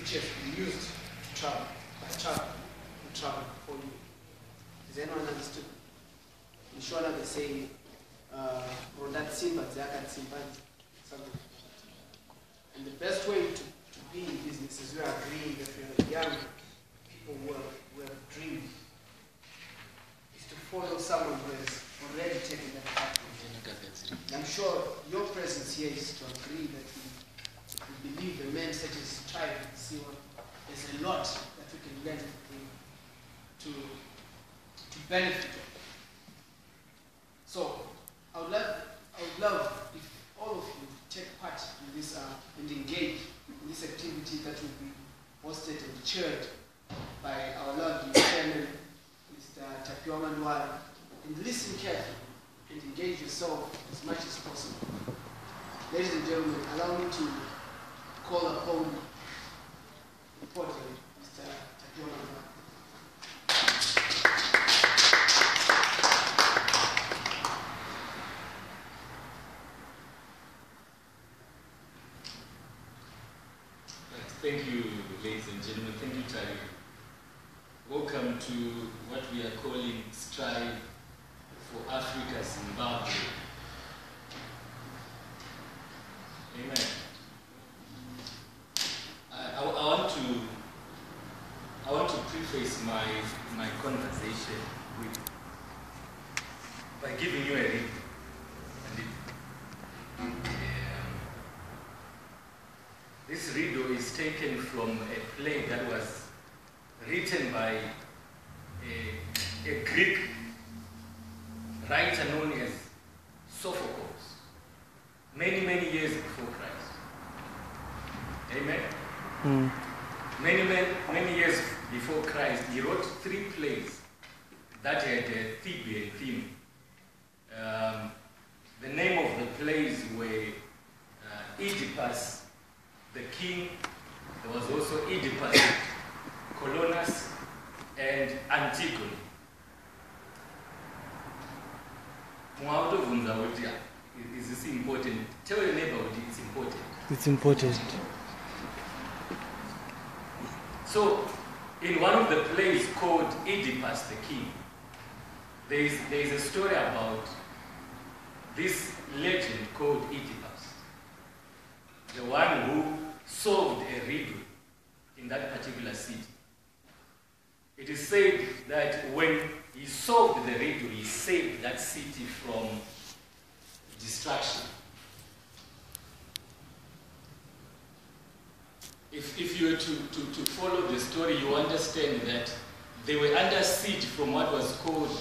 which has been used to travel, by travel, to travel for you. Does anyone understood? In Shona they say, Rondat Simba, Zakat Simba, something like that. And the best way to be in business is we are agreeing that we are young people who have dreams, is to follow someone who has already taken that path. I'm sure your presence here is to agree that we believe the men such as Tribe and Siwa, there's a lot that we can learn to benefit. So I would love if all of you take part in this and engage in this activity that will be hosted and chaired by our lovely chairman, Mr. Tapiwa Mandwala, and listen carefully and engage yourself as much as possible. Ladies and gentlemen, allow me to call upon the portrait, Mr. Tapiwa Mandwala. Thank you, ladies and gentlemen. Thank you, Tari. Welcome to what we are calling Strive for Africa, Zimbabwe. Amen. I want to preface my conversation by giving you a reading. This riddle is taken from a play that was written by a Greek writer known as Sophocles, many years before Christ. Amen? Many years before Christ, he wrote 3 plays that had a Theban theme. The name of the plays were Oedipus, the king. There was also Oedipus, Colonus, and Antigone. Is this important? Tell your neighbor it's important. It's important. So, in one of the plays called Oedipus the King, there is a story about this legend called Oedipus, the one who solved a riddle in that particular city. It is said that when he solved the riddle, he saved that city from destruction. If you were to follow the story, you understand that they were under siege from what was called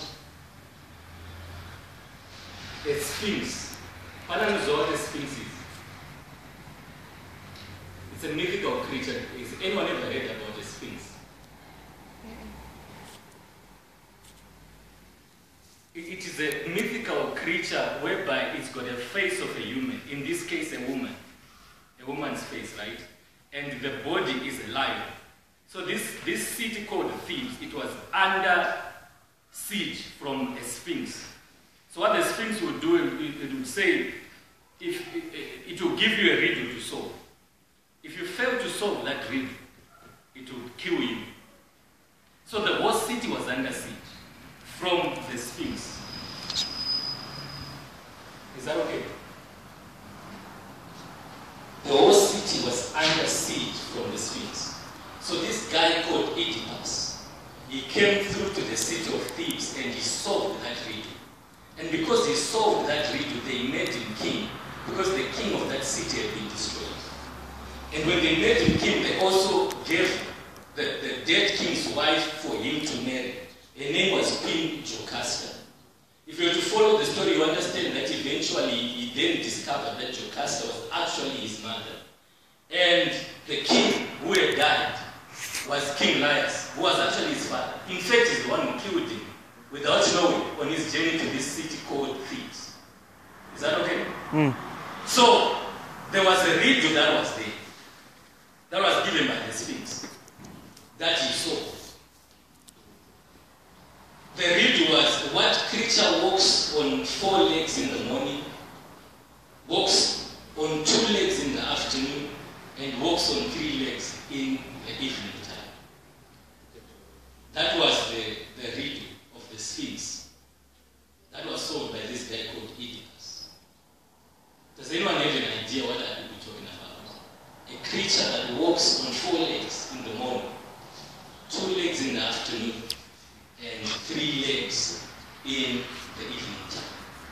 a sphinx. What is a sphinx? It's a mythical creature. Has anyone ever read about a sphinx? It is a mythical creature whereby it's got a face of a human, in this case a woman, a woman's face, right? And the body is alive. So this city called Thebes, it was under siege from a sphinx. So what the sphinx would do, it would say, it will give you a riddle to solve. If you fail to solve that riddle, it would kill you. So the whole city was under siege from the Sphinx. Is that okay? The whole city was under siege from the Sphinx. So this guy called Oedipus, he came through to the city of Thebes and he solved that riddle. And because he solved that riddle, they made him king, because the king of that city had been destroyed. And when they made him king, they also gave the dead king's wife for him to marry. Her name was Queen Jocasta. If you were to follow the story, you understand that eventually he then discovered that Jocasta was actually his mother. And the king who had died was King Laius, who was actually his father. In fact, he's the one who killed him without knowing on his journey to this city called Thebes. Is that okay? So, there was a riddle that was there, that was given by the Sphinx, that he saw. The riddle was, what creature walks on 4 legs in the morning, walks on 2 legs in the afternoon, and walks on 3 legs in the evening time. That was the riddle of the Sphinx. That was solved by this guy called Oedipus. Does anyone have an idea what I could be talking about? A creature that walks on 4 legs in the morning, 2 legs in the afternoon, and 3 legs in the evening time.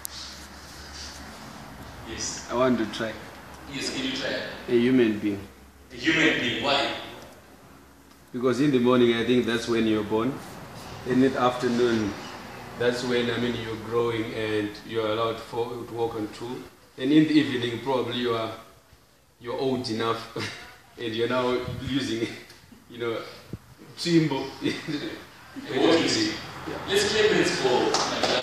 Yes. I want to try. Yes, can you try it? A human being. A human being, why? Because in the morning, I think that's when you're born. In the afternoon, that's when, you're growing and you're allowed to walk on 2. And in the evening, probably you're old enough and you're now using, Chimbo. Let's clap it for my brother.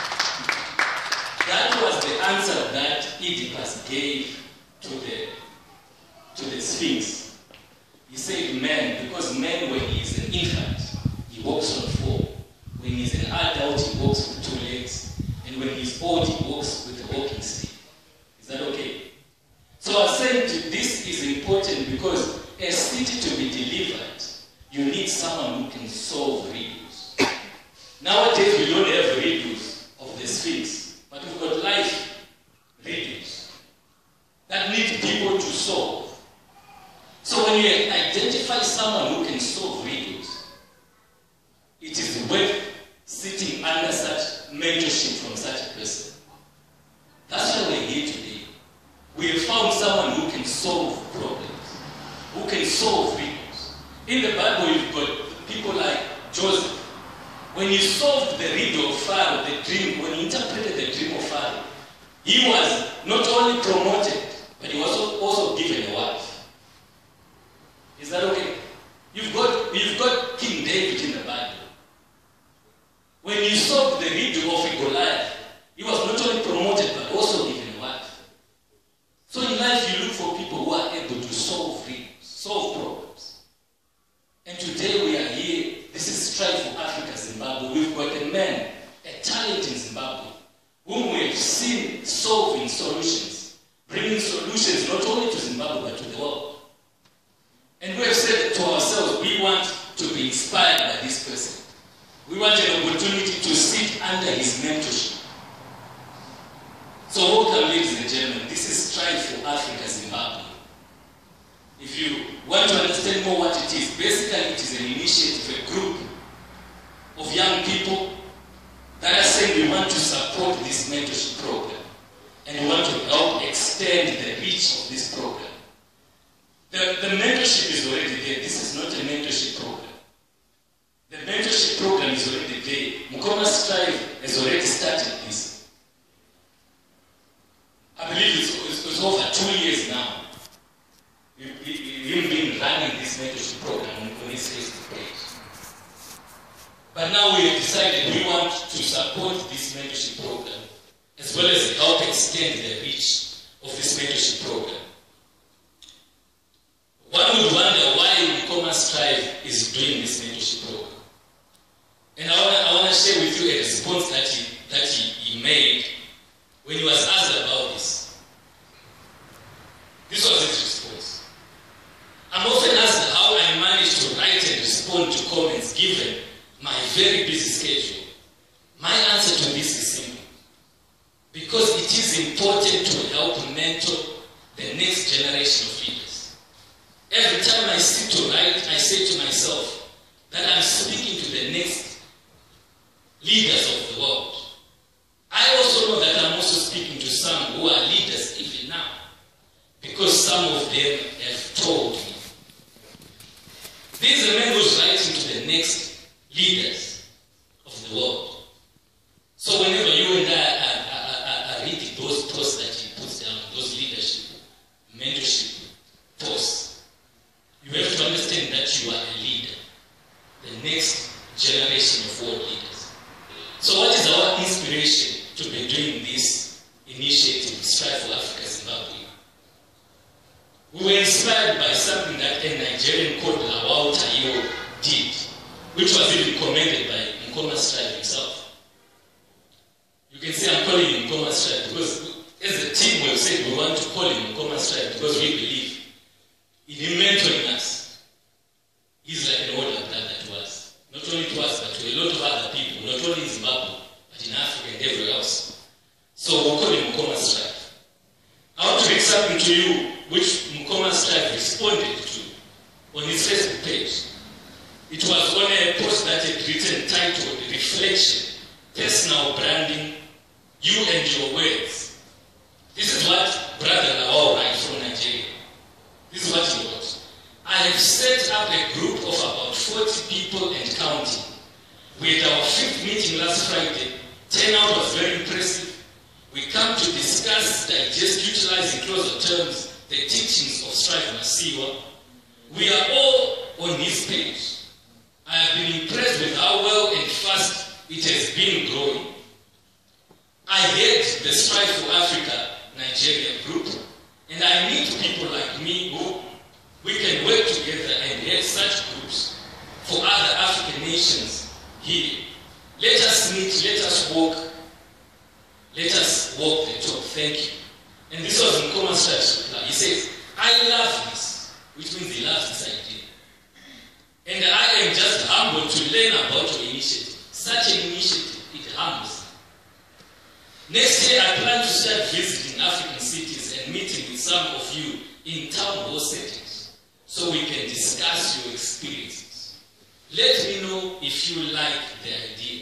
That was the answer that Oedipus gave to the Sphinx. He said man, because man, when he is an infant, he walks on 4. When he's an adult, he walks with 2 legs. And when he's old, he walks with a walking stick. Is that okay? So I was saying this is important because a city to be delivered, you need someone who can solve riddles. Nowadays, we don't have riddles of the Sphinx, but we've got life riddles that need people to solve. So when you identify someone who can solve riddles, it is worth sitting under such mentorship from such a person. That's why we're here today. We have found someone who can solve problems, who can solve riddles. In the Bible, you've got people like Joseph. When he solved the riddle of Pharaoh, the dream, when he interpreted the dream of Pharaoh, he was not only promoted, but he was also given a wife. Is that okay? You've got King David in the Bible. When he solved the riddle of Goliath, he was not only promoted, but also given a wife. So in life, you look for people who are able to solve riddles, solve problems. And today we are here. This is Strive for Africa, Zimbabwe. We've got a man, a talent in Zimbabwe, whom we have seen solving solutions, bringing solutions not only to Zimbabwe, but to the world. And we have said to ourselves, we want to be inspired by this person. We want an opportunity to sit under his mentorship. So welcome, ladies and gentlemen. This is Strive for Africa, Zimbabwe. If you want to understand more what it is, basically it is an initiative, a group of young people that are saying we want to support this mentorship program and we want to help extend the reach of this program. The mentorship is already there. This is not a mentorship program. The mentorship program is already there. Mukoma Strive has already started this. I believe it's over 2 years now. We've been running this mentorship program on this Facebook page. But now we have decided we want to support this mentorship program as well as help extend the reach of this mentorship program. One would wonder why Mukoma Strive is doing this mentorship program. And I want to share with you a response that he made when he was asked about this. This was his response. I'm often asked how I manage to write and respond to comments given my very busy schedule. My answer to this is simple. Because it is important to help mentor the next generation of leaders. Every time I sit to write, I say to myself that I'm speaking to the next leaders of the world. I also know that I'm also speaking to some who are leaders even now, because some of them have told me. This is a man who's writing to the next leaders of the world. So whenever you and I are reading those posts that he puts down, those leadership, mentorship posts, you have to understand that you are a leader, the next generation of world leaders. So what is our inspiration to be doing this initiative, Strive for Africa, Zimbabwe? We were inspired by something that a Nigerian called Lawal Tayo did, which was even commended by Mukoma Strive himself. You can say I'm calling him Mukoma Strive because as a team we have said we want to call him Mukoma Strive because we believe It was on a post that had written titled Reflection, Personal Branding, You and Your Words. This is what Brother Lawal writes from Nigeria. This is what he wrote. I have set up a group of about 40 people and counting. We had our 5th meeting last Friday. Turnout was very impressive. We come to discuss, digest, utilize in closer terms the teachings of Strive Masiwa. We are all on his page. I have been impressed with how well and fast it has been growing. I head the Strive for Africa Nigeria group, and I need people like me who we can work together and head such groups for other African nations here. Let us meet, let us walk the talk. Thank you. And this was in Nkoma's reply. He says, I love this, which means he loves this idea. And I am just humbled to learn about your initiative. Such an initiative, it humbles. Next year, I plan to start visiting African cities and meeting with some of you in town hall settings so we can discuss your experiences. Let me know if you like the idea.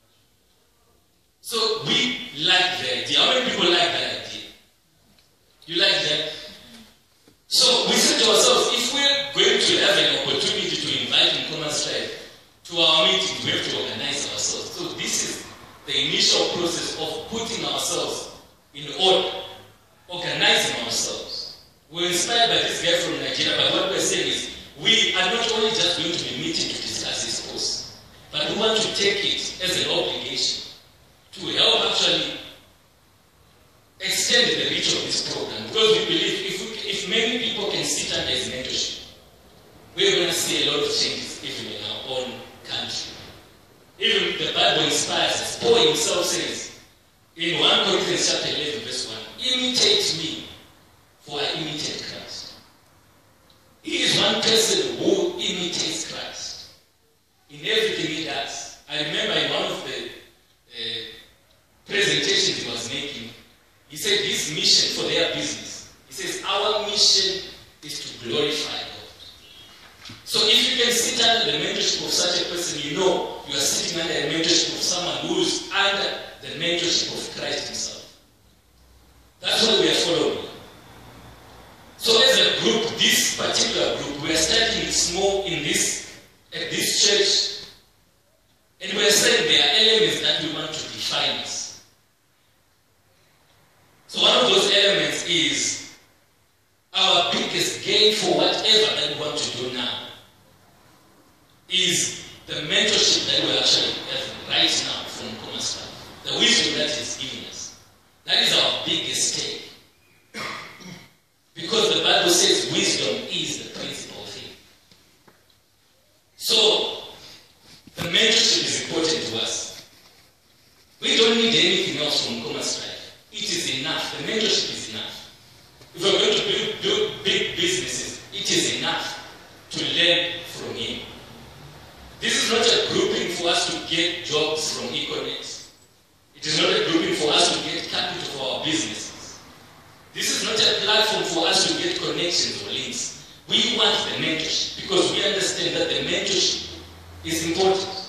So we like the idea. How many people like that idea? You like that? So we said to ourselves, if we're going to have an opportunity to invite Nkoma's Strive to our meetings, we have to organize ourselves. So this is the initial process of putting ourselves in order, organizing ourselves. We're inspired by this guy from Nigeria, but what we're saying is, we are not only just going to be meeting to discuss this course, but we want to take it as an obligation to help actually extend the reach of this program. Because we believe if many people can sit under his mentorship, we're going to see a lot of changes even in our own country. Even the Bible inspires us. Paul himself says in 1 Corinthians chapter 11 verse 1, imitate me, for I imitate Christ. He is one person who imitates Christ in everything he does. I remember in one of the presentations he was making, he said his mission for their business, he says our mission is to glorify God. So if you can sit under the mentorship of such a person, you know you are sitting under the mentorship of someone who is under the mentorship of Christ himself. That's what we are following. So as a group, this particular group, we are starting it small at this church, and we are saying there are elements that we want to define us. So one of those elements is our biggest gain for whatever that we want to do now is the mentorship that we actually have right now from Nkoma's Strive, the wisdom that he's giving us. That is our biggest take. Because the Bible says wisdom is the principal thing. So, the mentorship is important to us. We don't need anything else from Nkoma's Strive. It is enough. The mentorship is enough. If we're going to build big businesses, it is enough to learn from him. This is not a grouping for us to get jobs from Econex. It is not a grouping for us to get capital for our businesses. This is not a platform for us to get connections or links. We want the mentorship because we understand that the mentorship is important.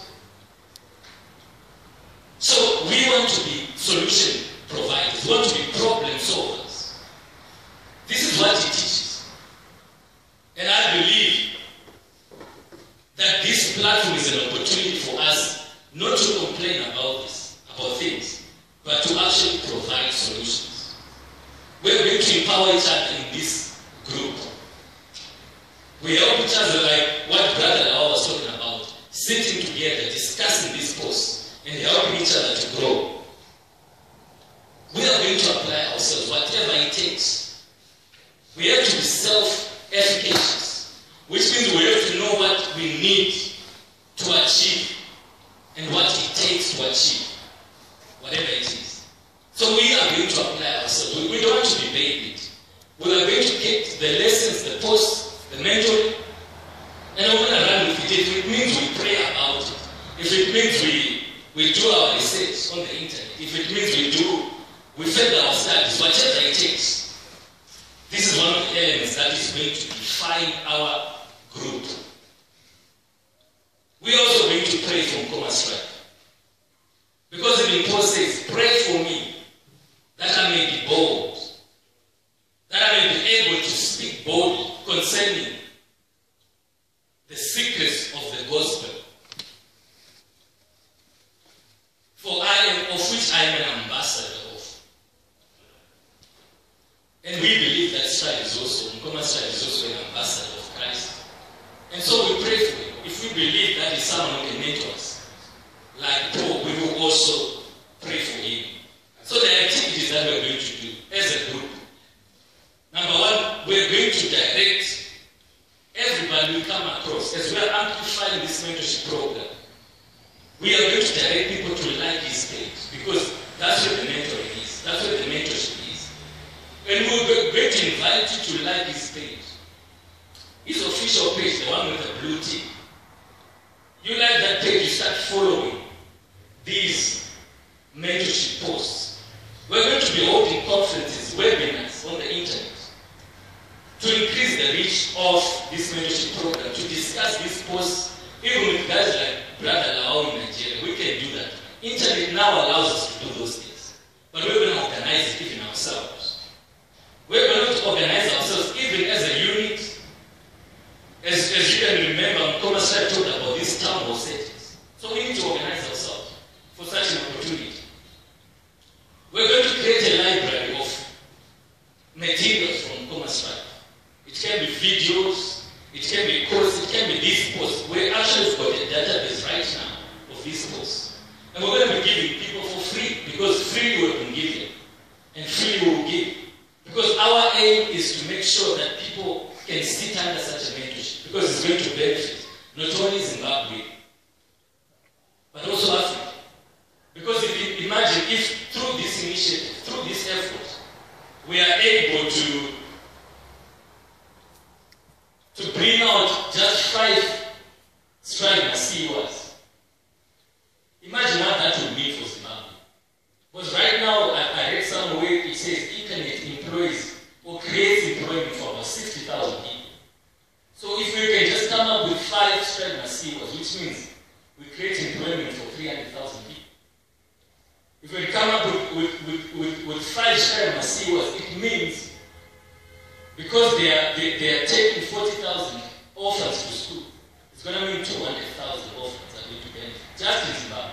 So we want to be solution providers. We want to be problem solvers. This is what he teaches. And I believe that this platform is an opportunity for us not to complain about things, but to actually provide solutions. We're going to empower each other in this group. We help each other like what Brother Lawal was talking about, sitting together, discussing this post, and helping each other to grow. We are going to apply ourselves, whatever it takes. We have to be self-efficacious, which means we have to know what we need to achieve and what it takes to achieve, whatever it is. So we are going to apply ourselves. We don't want to be babied. We are going to get the lessons, the posts, the mentoring, and we're going to run with it. If it means we pray about it, if it means we do our research on the internet, if it means we further our studies, whatever it takes. This is one of the elements that is going to define our group. the secrets of the gospel, of which I am an ambassador of. And we believe that Stride is also, Mkoma Stride is also an ambassador of Christ. And so we pray for him. If we believe that is someone who can mentor us, like Paul, we will also pray for him. So the activities that we're going to do as a group. Number one, we're going to direct everybody we come across as we are amplifying this mentorship program. We are going to direct people to like his page because that's where the mentoring is. That's where the mentorship is. And we're going to invite you to like his page. His official page, the one with the blue tick. You like that page, you start following these mentorship posts. We're going to be holding conferences, webinars on the internet to increase the reach of this mentorship program, to discuss these posts, even with guys like Brother Lao in Nigeria. We can do that. Internet now allows us to do those things. But we're going to organize it even ourselves. We're going to organize ourselves even as a unit. As you can remember, Mkoma Stride talked about these town hall settings. So we need to organize ourselves for such an opportunity. We're going to create a library of materials from Mkoma Stride. It can be videos, it can be courses, it can be these posts. We actually have got a database right now of these posts. And we're going to be giving people for free, because free we have been given, and free we will give. Because our aim is to make sure that people can sit under such a mentorship, because it's going to benefit not only Zimbabwe, but also Africa. Because if you imagine if through this initiative, through this effort, we are able to bring out just 5 Stride CEOs. Imagine what that would mean for Zimbabwe. Because right now, I read somewhere it says internet employs or creates employment for about 60,000 people. So if we can just come up with 5 Stride CEOs, which means we create employment for 300,000 people. If we come up with 5 Stride CEOs, it means because they are taking 40,000 orphans to school, it's going to mean 200,000 orphans are going to benefit just in Zimbabwe.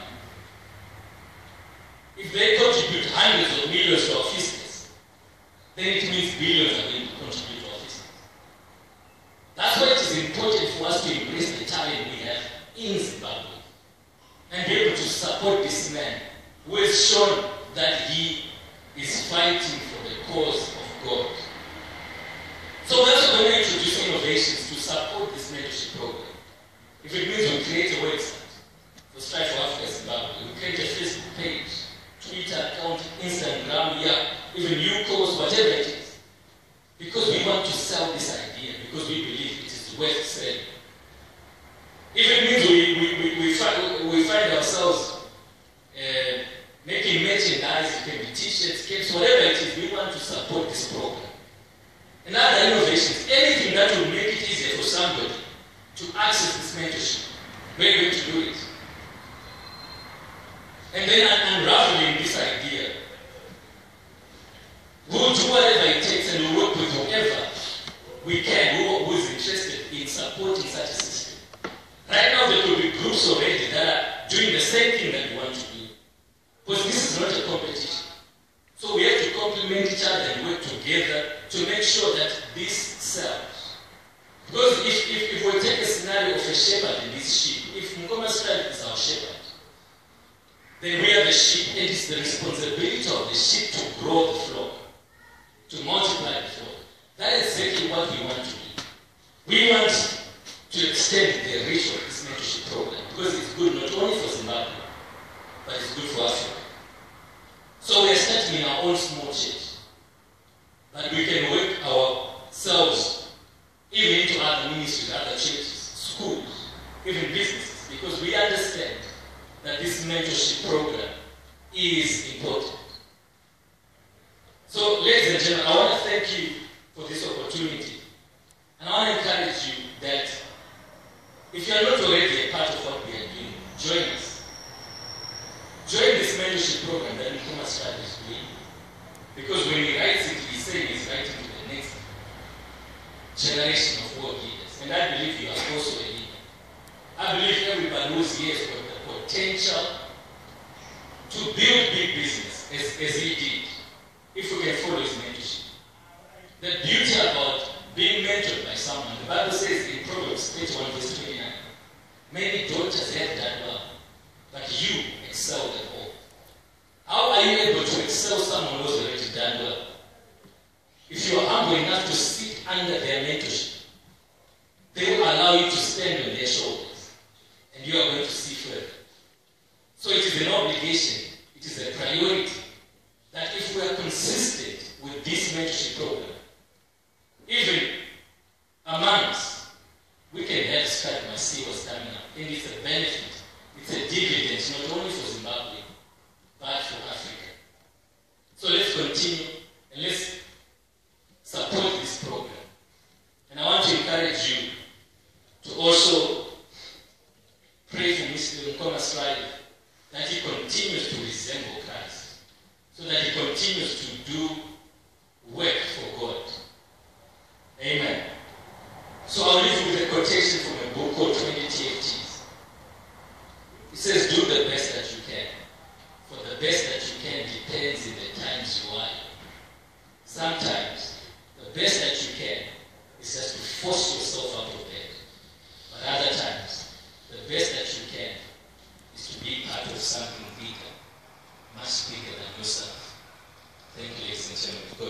If they contribute hundreds of millions to our business, then it means billions are going to contribute to our business. That's why it is important for us to embrace the talent we have in Zimbabwe and be able to support this man who has shown that he is fighting for the cause of God. So we're also going to introduce innovations to support this mentorship program. If it means we create a website for Stride for Africa Zimbabwe, we create a Facebook page, Twitter account, Instagram, even UCOS, whatever it is. Because we want to sell this idea, because we believe it is worth selling. If it means we find ourselves making merchandise, it can be t-shirts, caps, whatever it is, we want to support this program. And other innovations, anything that will make it easier for somebody to access this mentorship, we're going to do it. And then unraveling this idea, we'll do whatever it takes and we'll work with whoever we can who is interested in supporting such a system. Right now there could be groups already that are doing the same thing that we want to do. Because this is not a competition. So we have to complement each other and work together to make sure that this sells. Because if we take a scenario of a shepherd and this sheep, if Mkoma Stride is our shepherd, then we are the sheep, and it's the responsibility of the sheep to grow the flock, to multiply the flock. That is exactly what we want to do. We want to extend the reach of this mentorship program because it's good not only for Zimbabwe, but it's good for Africa. So we are starting in our own small church, but we can work ourselves even into other ministries, other churches, schools, even businesses, because we understand that this mentorship program is important. So, ladies and gentlemen, I want to thank you for this opportunity. And I want to encourage you that if you are not already a part of what we are doing, join us. Join this mentorship program that Mkoma Stride is doing. Because when he writes it, he's saying he's writing to the next generation of world leaders. And I believe you are also a leader. I believe everybody who's here has got the potential to build big business as he did, if we can follow his mentorship. The beauty about being mentored by someone, the Bible says in Proverbs 31 verse 29, many daughters have done well, but you excelled at all. How are you able to excel someone who's already done well? If you are humble enough to sit under their mentorship, they will allow you to stand on their shoulders, and you are going to see further. So it is an obligation, it is a priority, that if we are consistent with this mentorship program, even among us, we can have Scott Masiwa coming up, and it's a benefit, it's a dividend, not only for Zimbabwe, but for Africa. So let's continue, and let's support this program. And I want to encourage you to also pray for Mr. Nkoma's life, that he continues to resemble Christ, so that he continues to do work for God. Amen. So I'll leave you with a quotation from a book called 20 TFTs. It says, do the best that you can. For the best that you can depends in the times you are. Sometimes, the best that you can is just to force yourself out of bed. But other times, the best that you can is to be part of something bigger, much bigger than yourself. Thank you, ladies and gentlemen.